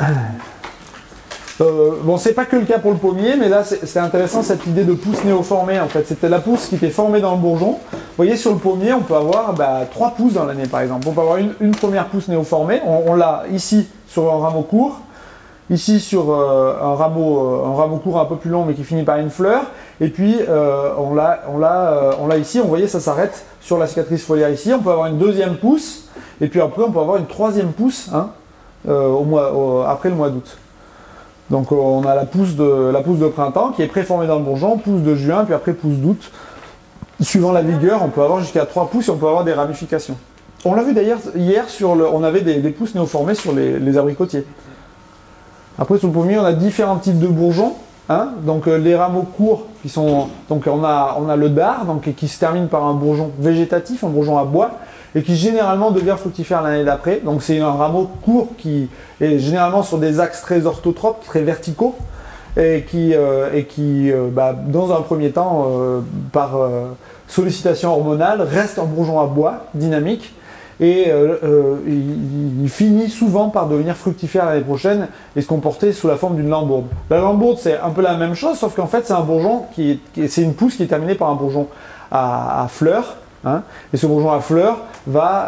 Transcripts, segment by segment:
Bon, c'est pas que le cas pour le pommier, mais là c'est intéressant cette idée de pousse néoformée en fait. C'était la pousse qui était formée dans le bourgeon. Vous voyez, sur le pommier, on peut avoir 3 pousses dans l'année par exemple. On peut avoir une première pousse néoformée, on l'a ici sur un rameau court, ici sur un rameau court un peu plus long mais qui finit par une fleur, et puis on l'a ici, vous voyez, ça s'arrête sur la cicatrice foliaire ici. On peut avoir une deuxième pousse, et puis après on peut avoir une troisième pousse après le mois d'août. Donc on a la pousse de printemps qui est préformée dans le bourgeon, pousse de juin, puis après pousse d'août. Suivant la vigueur, on peut avoir jusqu'à 3 pousses et on peut avoir des ramifications. On l'a vu d'ailleurs hier, on avait des pousses néoformées sur les abricotiers. Après sur le pommier, on a différents types de bourgeons. Donc les rameaux courts, donc on a le dard, donc, qui se termine par un bourgeon végétatif, un bourgeon à bois, et qui généralement devient fructifère l'année d'après. Donc c'est un rameau court qui est généralement sur des axes très orthotropes, très verticaux, et qui dans un premier temps, par sollicitation hormonale, reste un bourgeon à bois dynamique, et il finit souvent par devenir fructifère l'année prochaine et se comporter sous la forme d'une lambourde. La lambourde, c'est un peu la même chose, sauf qu'en fait c'est un bourgeon c'est une pousse qui est terminée par un bourgeon à fleurs. Et ce bourgeon à fleurs va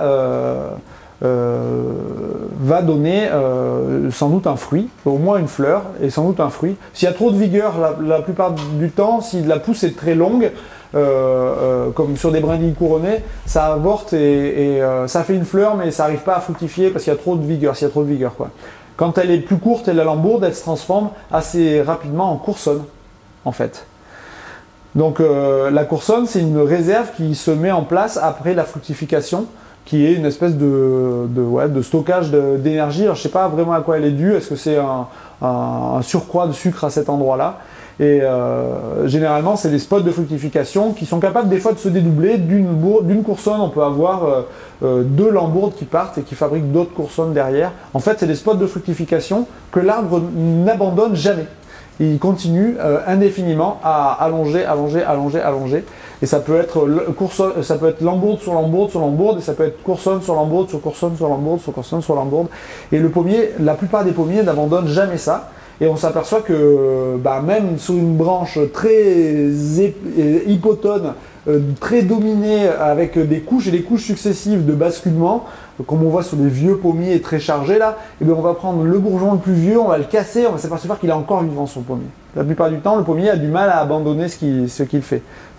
donner sans doute un fruit, au moins une fleur et sans doute un fruit. S'il y a trop de vigueur, la plupart du temps, si la pousse est très longue, comme sur des brindilles couronnées, ça avorte et ça fait une fleur, mais ça n'arrive pas à fructifier parce qu'il y a trop de vigueur. S'il y a trop de vigueur, quoi. Quand elle est plus courte, la lambourde, elle se transforme assez rapidement en coursonne, en fait. Donc la coursonne, c'est une réserve qui se met en place après la fructification, qui est une espèce de stockage d'énergie. Alors je ne sais pas vraiment à quoi elle est due. Est-ce que c'est un surcroît de sucre à cet endroit-là? Et généralement, c'est des spots de fructification qui sont capables des fois de se dédoubler. D'une coursonne, on peut avoir 2 lambourdes qui partent et qui fabriquent d'autres coursonnes derrière. En fait, c'est des spots de fructification que l'arbre n'abandonne jamais. Il continue indéfiniment à allonger. Et ça peut être lambourde sur lambourde sur lambourde, et ça peut être coursonne sur lambourde sur coursonne sur lambourde sur coursonne sur lambourde. Et le pommier, la plupart des pommiers n'abandonnent jamais ça. Et on s'aperçoit que même sur une branche très hypotone, très dominée, avec des couches et des couches successives de basculement, comme on voit sur les vieux pommiers très chargés là, et on va prendre le bourgeon le plus vieux, on va le casser, on va s'apercevoir qu'il est encore vivant son pommier. La plupart du temps, le pommier a du mal à abandonner ce qu'il fait.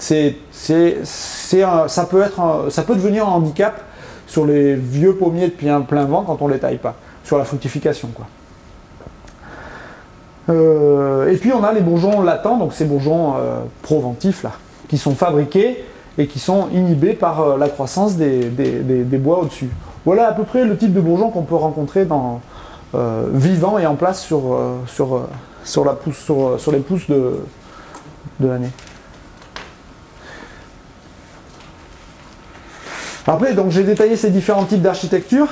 Ça peut devenir un handicap sur les vieux pommiers de plein vent quand on ne les taille pas, sur la fructification, quoi. Et puis on a les bourgeons latents, donc ces bourgeons proventifs là, qui sont fabriqués et qui sont inhibés par la croissance des bois au-dessus. Voilà à peu près le type de bourgeon qu'on peut rencontrer vivant et en place sur les pousses de l'année. Après, donc j'ai détaillé ces différents types d'architecture.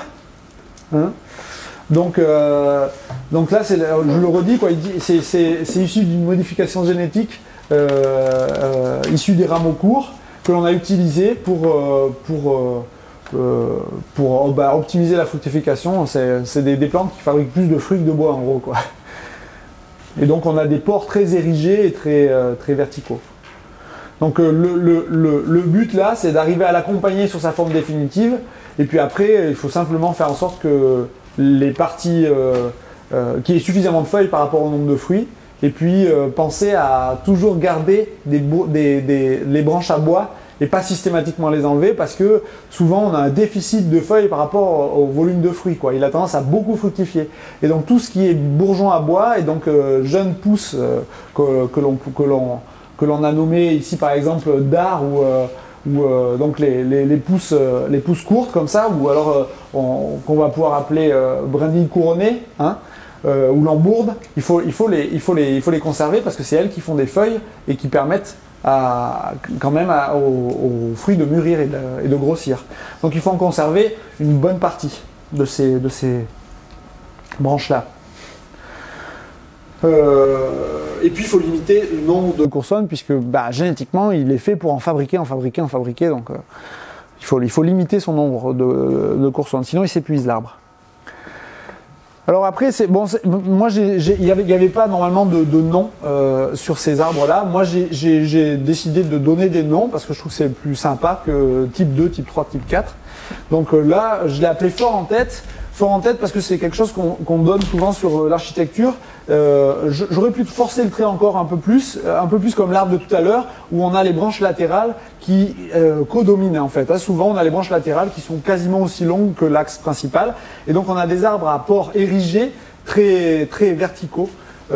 Donc là, je le redis, c'est issu d'une modification génétique issue des rameaux courts que l'on a utilisé pour optimiser la fructification. C'est des plantes qui fabriquent plus de fruits que de bois, en gros, quoi. Et donc on a des pores très érigés et très verticaux. Donc le but là, c'est d'arriver à l'accompagner sur sa forme définitive, et puis après, il faut simplement faire en sorte que les parties qu'il y ait suffisamment de feuilles par rapport au nombre de fruits, et puis penser à toujours garder les branches à bois et pas systématiquement les enlever, parce que souvent on a un déficit de feuilles par rapport au volume de fruits, quoi. Il a tendance à beaucoup fructifier. Et donc tout ce qui est bourgeon à bois et donc jeunes pousses que l'on a nommé ici par exemple dard ou donc les pousses courtes comme ça, ou alors qu'on va pouvoir appeler brindilles couronnées, ou lambourdes, il faut les conserver parce que c'est elles qui font des feuilles et qui permettent quand même aux fruits de mûrir et de grossir. Donc il faut en conserver une bonne partie de ces branches-là. Et puis il faut limiter le nombre de coursonnes, puisque génétiquement il est fait pour en fabriquer, donc il faut limiter son nombre de coursonnes, sinon il s'épuise l'arbre. Alors après, bon, moi, il n'y avait pas normalement de nom sur ces arbres-là. Moi, j'ai décidé de donner des noms parce que je trouve que c'est plus sympa que type 2, type 3, type 4. Donc là, je l'ai appelé fort en tête. Fort en tête parce que c'est quelque chose qu'on donne souvent sur l'architecture. J'aurais pu forcer le trait encore un peu plus comme l'arbre de tout à l'heure, où on a les branches latérales qui codominent en fait. Souvent, on a les branches latérales qui sont quasiment aussi longues que l'axe principal. Et donc, on a des arbres à port érigés, très, très verticaux.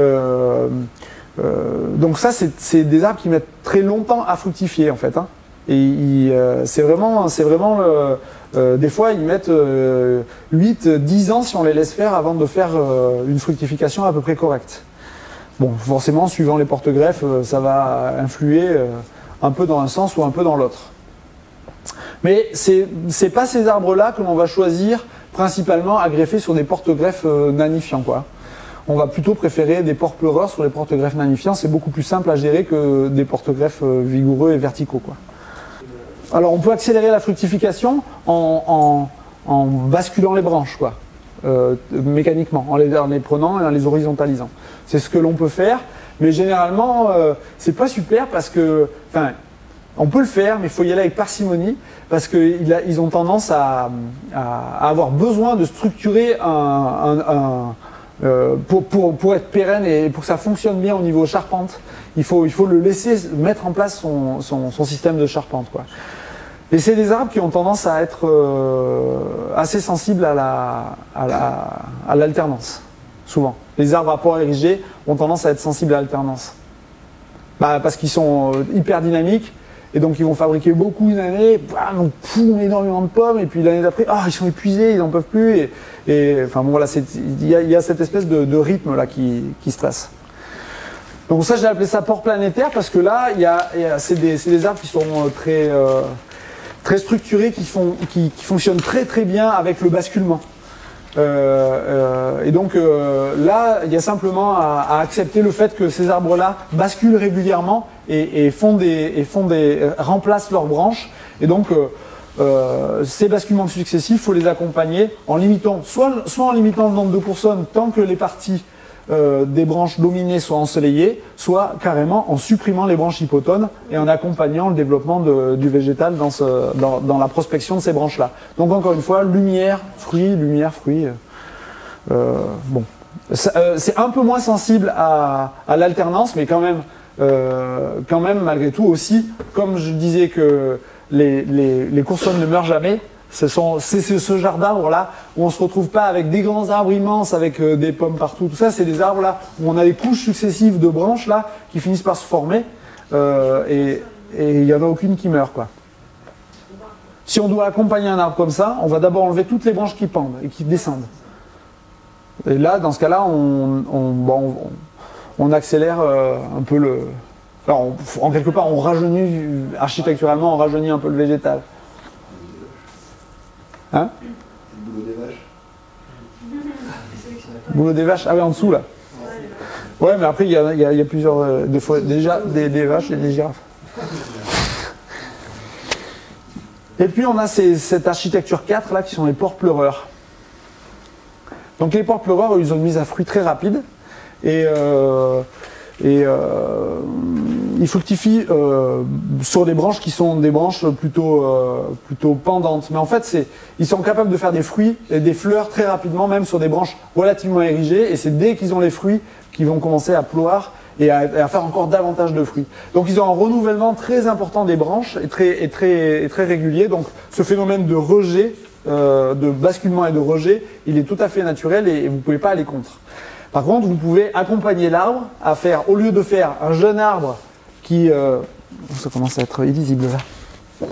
Donc ça, c'est des arbres qui mettent très longtemps à fructifier en fait. Et c'est vraiment des fois, ils mettent 8-10 ans si on les laisse faire avant de faire une fructification à peu près correcte. Bon, forcément, suivant les porte-greffes, ça va influer un peu dans un sens ou un peu dans l'autre. Mais c'est pas ces arbres-là que l'on va choisir principalement à greffer sur des porte-greffes nanifiants, quoi. On va plutôt préférer des porte-pleureurs sur les porte-greffes nanifiants. C'est beaucoup plus simple à gérer que des porte-greffes vigoureux et verticaux, quoi. Alors on peut accélérer la fructification en basculant les branches, quoi, mécaniquement, en les prenant et en les horizontalisant. C'est ce que l'on peut faire, mais généralement c'est pas super parce que, enfin, on peut le faire, mais il faut y aller avec parcimonie parce qu'ils ont tendance à avoir besoin de structurer pour être pérenne et pour que ça fonctionne bien au niveau charpente. Il faut le laisser mettre en place son système de charpente, quoi. Et c'est des arbres qui ont tendance à être assez sensibles à l'alternance, souvent. Les arbres à port érigés ont tendance à être sensibles à l'alternance. Parce qu'ils sont hyper dynamiques, et donc ils vont fabriquer beaucoup une année, donc énormément de pommes, et puis l'année d'après, ils sont épuisés, ils n'en peuvent plus, enfin bon voilà, il y a cette espèce de rythme là qui se passe. Donc ça, j'ai appelé ça port planétaire parce que là, c'est des arbres qui sont très structurés, qui fonctionnent très très bien avec le basculement. Et donc là, il y a simplement à accepter le fait que ces arbres-là basculent régulièrement et remplacent leurs branches. Et donc ces basculements successifs, il faut les accompagner en limitant, soit en limitant le nombre de consonnes tant que les parties des branches dominées soient ensoleillées, soit carrément en supprimant les branches hypotones et en accompagnant le développement du végétal dans la prospection de ces branches-là. Donc encore une fois, lumière, fruits, lumière, fruits. Bon, c'est un peu moins sensible à l'alternance, mais quand même malgré tout aussi, comme je disais que les consonnes ne meurent jamais. C'est ce genre d'arbres là où on ne se retrouve pas avec des grands arbres immenses avec des pommes partout. Tout ça, c'est des arbres là où on a des couches successives de branches là qui finissent par se former et il n'y en a aucune qui meurt, quoi. Si on doit accompagner un arbre comme ça, on va d'abord enlever toutes les branches qui pendent et qui descendent. Et là, dans ce cas-là, on accélère un peu le. Alors, en quelque part, on rajeunit architecturalement, on rajeunit un peu le végétal. Hein? Le boulot des vaches. Boulot des vaches, ah oui, en dessous là. Ouais, mais après il y a plusieurs, des fois déjà des vaches et des girafes. Et puis on a cette architecture 4 là qui sont les porte-pleureurs. Donc les porte-pleureurs, ils ont une mise à fruit très rapide et ils fructifient sur des branches qui sont des branches plutôt pendantes. Mais en fait, ils sont capables de faire des fruits et des fleurs très rapidement, même sur des branches relativement érigées. Et c'est dès qu'ils ont les fruits qu'ils vont commencer à ploir et à faire encore davantage de fruits. Donc ils ont un renouvellement très important des branches et très régulier. Donc ce phénomène de rejet, de basculement et de rejet, il est tout à fait naturel et vous ne pouvez pas aller contre. Par contre, vous pouvez accompagner l'arbre à faire, au lieu de faire un jeune arbre qui... ça commence à être illisible là.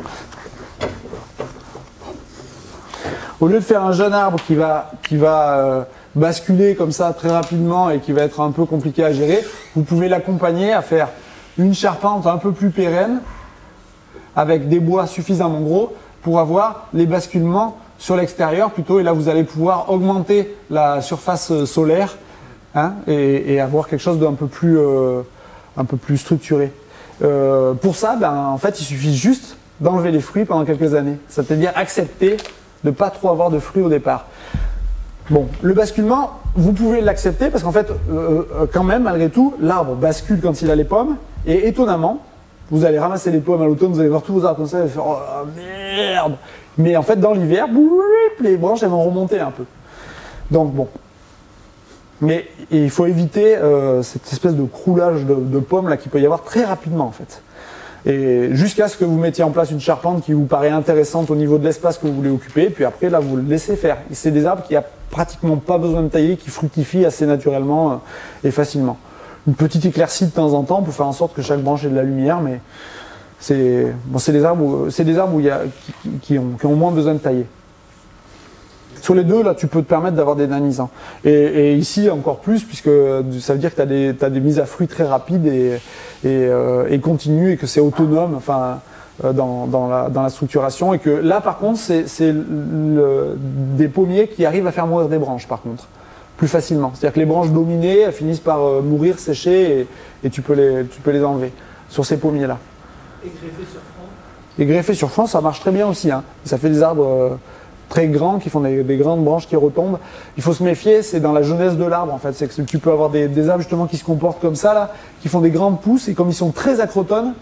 Au lieu de faire un jeune arbre qui va basculer comme ça très rapidement et qui va être un peu compliqué à gérer, vous pouvez l'accompagner à faire une charpente un peu plus pérenne avec des bois suffisamment gros pour avoir les basculements sur l'extérieur plutôt, et là vous allez pouvoir augmenter la surface solaire et avoir quelque chose d'un peu plus structuré. Pour ça, en fait, il suffit juste d'enlever les fruits pendant quelques années, c'est-à-dire accepter de ne pas trop avoir de fruits au départ. Bon, le basculement, vous pouvez l'accepter parce qu'en fait, quand même, malgré tout, l'arbre bascule quand il a les pommes. Et étonnamment, vous allez ramasser les pommes à l'automne, vous allez voir tous vos arbres comme ça, et faire oh merde. Mais en fait, dans l'hiver, les branches elles vont remonter un peu. Donc bon. Mais il faut éviter cette espèce de croulage de pommes là qu'il peut y avoir très rapidement en fait. Et jusqu'à ce que vous mettiez en place une charpente qui vous paraît intéressante au niveau de l'espace que vous voulez occuper, puis après là vous le laissez faire. C'est des arbres qui n'ont pratiquement pas besoin de tailler, qui fructifient assez naturellement et facilement. Une petite éclaircie de temps en temps pour faire en sorte que chaque branche ait de la lumière, mais c'est des arbres qui ont moins besoin de tailler. Sur les deux, là, tu peux te permettre d'avoir des nanisans. Et ici, encore plus, puisque ça veut dire que tu as des mises à fruits très rapides et continues, et que c'est autonome enfin, dans la structuration. Et que là, par contre, c'est des pommiers qui arrivent à faire mourir des branches, par contre, plus facilement. C'est-à-dire que les branches dominées, elles finissent par mourir, sécher, et tu peux les enlever sur ces pommiers-là. Et greffé sur front? Et greffé sur front, ça marche très bien aussi. Hein. Ça fait des arbres... très grands, qui font des grandes branches qui retombent. Il faut se méfier, c'est dans la jeunesse de l'arbre en fait. C'est que tu peux avoir des arbres justement qui se comportent comme ça, là, qui font des grandes pousses, et comme ils sont très acrotones,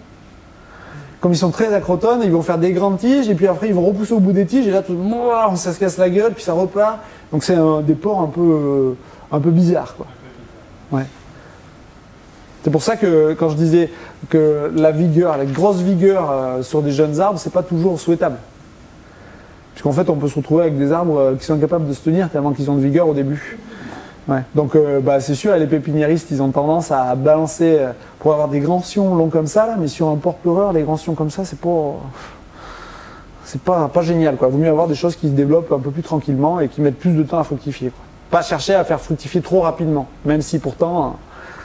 ils vont faire des grandes tiges, et puis après ils vont repousser au bout des tiges, et là tout, ça se casse la gueule, puis ça repart. Donc c'est des ports un peu bizarres, quoi. Ouais. C'est pour ça que quand je disais que la grosse vigueur sur des jeunes arbres, c'est pas toujours souhaitable. Puisqu'en fait, on peut se retrouver avec des arbres qui sont incapables de se tenir tellement qu'ils ont de vigueur au début. Ouais. Donc, c'est sûr, les pépiniéristes, ils ont tendance à balancer pour avoir des grands sions longs comme ça, là, mais sur un porte-pleureur, les grands sions comme ça, c'est pas génial, quoi. Vaut mieux avoir des choses qui se développent un peu plus tranquillement et qui mettent plus de temps à fructifier, quoi. Pas chercher à faire fructifier trop rapidement, même si pourtant...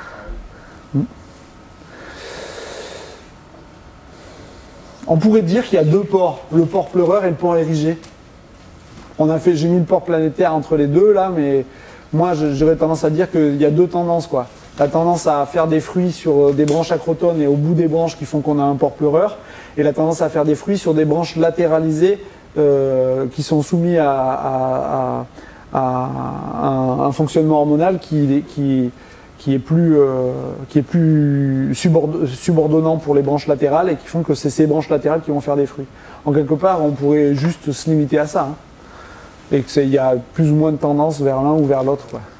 On pourrait dire qu'il y a deux ports, le port pleureur et le port érigé. J'ai mis le port planétaire entre les deux là, mais moi j'aurais tendance à dire qu'il y a deux tendances, quoi. La tendance à faire des fruits sur des branches acrotones et au bout des branches qui font qu'on a un port pleureur, et la tendance à faire des fruits sur des branches latéralisées qui sont soumis à un fonctionnement hormonal qui est plus subordonnant pour les branches latérales, et qui font que c'est ces branches latérales qui vont faire des fruits. En quelque part, on pourrait juste se limiter à ça, hein, et qu'il y a plus ou moins de tendance vers l'un ou vers l'autre, quoi.